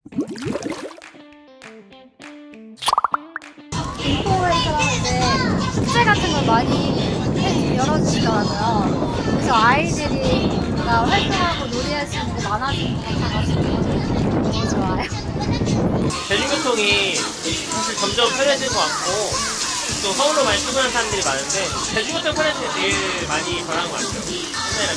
김포에서 이제 축제 같은 걸 많이 열어주시더라고요. 그래서 아이들이 활동하고 놀이할 수 있는 게 많아지는 것 같아가지고 너무 좋아요. 대중교통이 사실 점점 편해지는 것 같고 또 서울로 많이 출근하는 사람들이 많은데 대중교통 편해지는 게 제일 많이 변한 것 같아요. 옛날이랑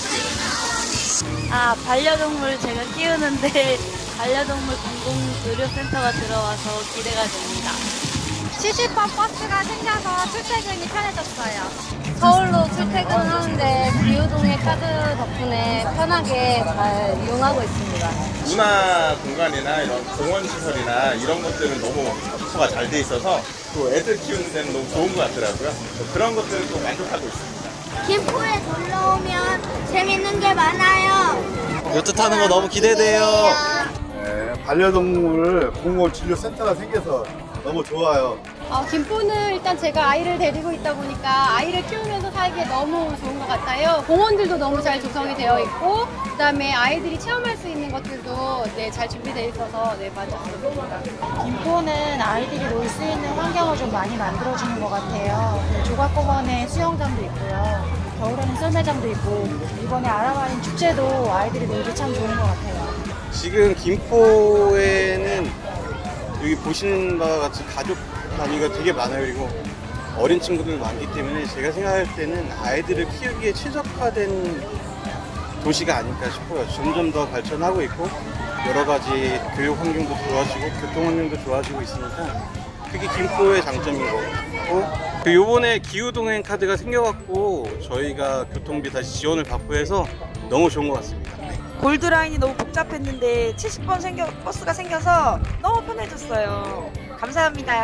비교해서. 반려동물 제가 키우는데 반려동물 공공의료센터가 들어와서 기대가 됩니다. 시시번 버스가 생겨서 출퇴근이 편해졌어요. 서울로 출퇴근을 하는데 기후동의 카드 덕분에 편하게 잘 이용하고 있습니다. 문화 공간이나 이런 공원 시설이나 이런 것들은 너무 확보가 잘 돼 있어서 또 애들 키우는 데는 너무 좋은 것 같더라고요. 그런 것들을 또 만족하고 있습니다. 김포에 놀러 오면 재밌는 게 많아요. 요트 타는 거 너무 기대돼요. 네, 반려동물 공공진료센터가 생겨서 너무 좋아요. 김포는 일단 제가 아이를 데리고 있다 보니까 아이를 키우면서 살기에 너무 좋은 것 같아요. 공원들도 너무 잘 조성이 되어 있고 그다음에 아이들이 체험할 수 있는 것들도 잘 준비되어 있어서 만족스럽습니다. 김포는 아이들이 놀 수 있는 환경을 좀 많이 만들어주는 것 같아요. 조각공원에 수영장도 있고요. 겨울에는 썰매장도 있고 이번에 아라바인 축제도 아이들이 놀기 참 좋은 것 같아요. 지금 김포에는 여기 보시는 바와 같이 가족 단위가 되게 많아요. 그리고 어린 친구들 많기 때문에 제가 생각할 때는 아이들을 키우기에 최적화된 도시가 아닐까 싶어요. 점점 더 발전하고 있고 여러 가지 교육 환경도 좋아지고 교통 환경도 좋아지고 있으니까 그게 김포의 장점인 것 같고 요번에 기후동행 카드가 생겨갖고 저희가 교통비 다시 지원을 받고 해서 너무 좋은 것 같습니다. 골드라인이 너무 복잡했는데 70번 버스가 생겨서 너무 편해졌어요. 감사합니다.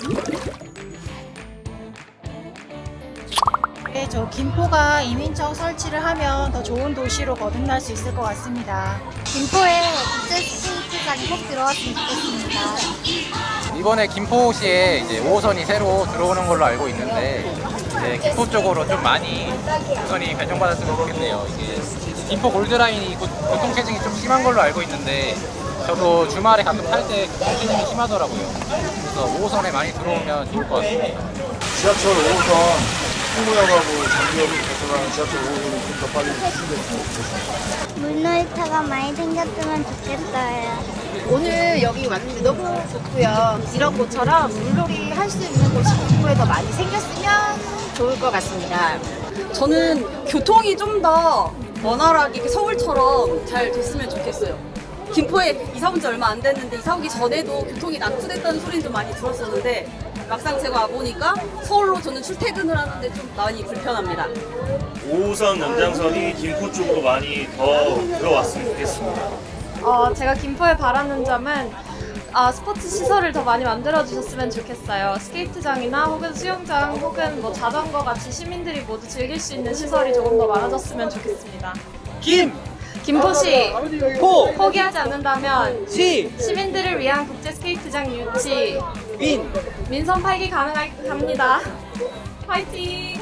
네, 저 김포가 이민청 설치를 하면 더 좋은 도시로 거듭날 수 있을 것 같습니다. 김포에 국제 스케이트장이 꼭 들어왔으면 좋겠습니다. 이번에 김포시에 이제 5호선이 새로 들어오는 걸로 알고 있는데 이제 김포 쪽으로 좀 많이 노선이 배정받았으면 좋겠네요. 이게 김포 골드라인이 교통체증이 좀 심한 걸로 알고 있는데 저도 주말에 가끔 탈 때 교통체증이 심하더라고요. 그래서 5호선에 많이 들어오면 좋을 것 같습니다. 지하철 5호선 홍보역하고 장기역으로 개통하는 지하철 5호선이 좀 더 빨리 출시됐으면 좋겠습니다. 물놀이터가 많이 생겼으면 좋겠어요. 오늘 여기 왔는데 너무 좋고요. 이런 곳처럼 물놀이 할 수 있는 곳이 김포에 더 많이 생겼으면 좋을 것 같습니다. 저는 교통이 좀 더 원활하게 서울처럼 잘 됐으면 좋겠어요. 김포에 이사 온 지 얼마 안 됐는데 이사 오기 전에도 교통이 낙후됐다는 소리는 좀 많이 들었었는데 막상 제가 와보니까 서울로 저는 출퇴근을 하는데 좀 많이 불편합니다. 5호선 연장선이 김포 쪽으로 많이 더 들어왔으면 좋겠습니다. 제가 김포에 바라는 점은 스포츠 시설을 더 많이 만들어 주셨으면 좋겠어요. 스케이트장이나 혹은 수영장 혹은 뭐 자전거 같이 시민들이 모두 즐길 수 있는 시설이 조금 더 많아졌으면 좋겠습니다. 김포시 포기하지 않는다면 시민들을 위한 국제 스케이트장 유치 민선 8기 가능합니다. 화이팅!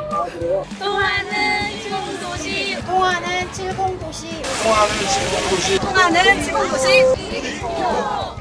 통하는 70도시 통화는 70도시 통화는 70도시 통하는 70도시